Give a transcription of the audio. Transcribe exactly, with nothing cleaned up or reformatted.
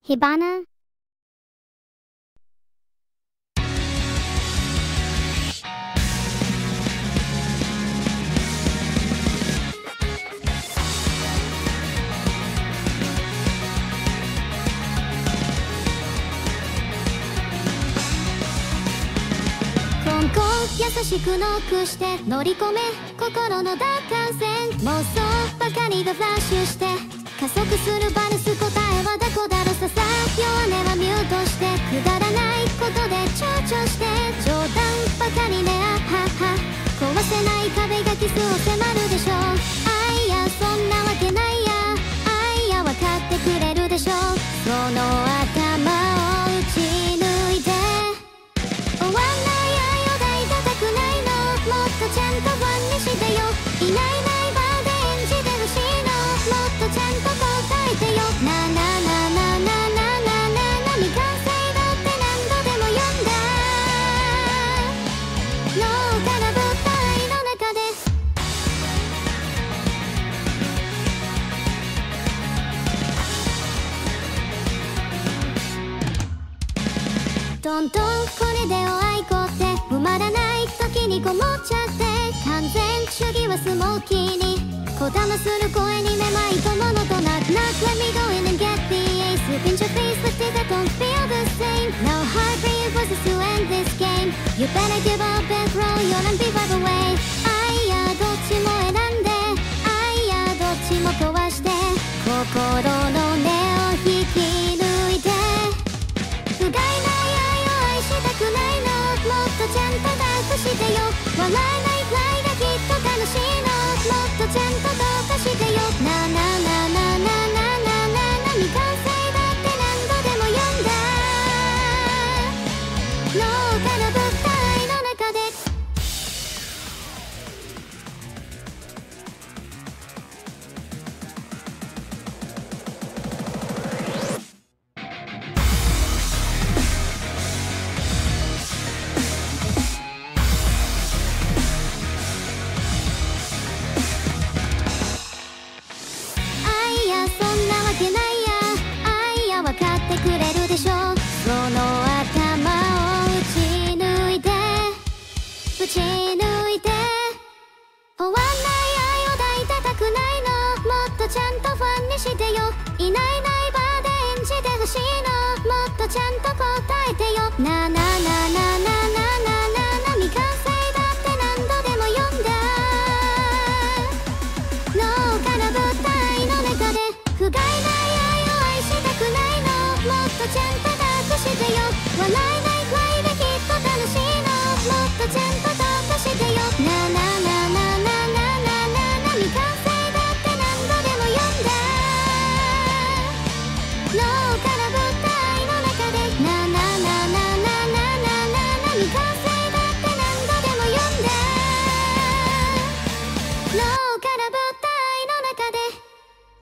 Hibana. 優しくノックして乗り込め心の奪還戦妄想ばかりがフラッシュして加速するバルス答えはどこだろささ弱音はミュートしてくだらないことで蝶々して冗談ばかりねあはは壊せない壁がキスを迫るでしょうあいやそんなわけないやあいや分かってくれるでしょうその頭を打ち抜いて終わんないもっとちゃんとファンにしてよいないいないバーで演じてほしいのもっとちゃんと答えてよななななななななな未完成だって何度でも読んだ脳から物体の中でどんどんこれでおあいこって埋まらない時にこもっちゃって完全主義はスモーキーにこだまする声にめまいとものとなく Not let me go in and get the ace Pinch your face but still I don't feel the same Now hard for you voices to end this game You better give up and throw your unbearable away あいやどっちも選んであいやどっちも壊して心の根を引き抜いて不甲斐ない愛を愛したくないのもっとちゃんと抱っこしてよ笑えないくらいがきっと楽しいのもっとちゃんとどうかしてよななななななななな未完成だって何度でも読んだ脳から物体の中でくれるでしょうその頭を打ち抜いて打ち抜いて終わんない愛を抱いてたくないのもっとちゃんとファンにしてよいないいないバーで演じてほしいのもっとちゃんと答えてよななななななななな未完成だって何度でも読んだ脳から物体の中で不甲斐ない愛を愛したくないのもっとちゃんと抱っこしてよ笑えないくらいできっと楽しいのもっとちゃんとどうかしてよななななななななな未完成だって何度でも読んだ脳から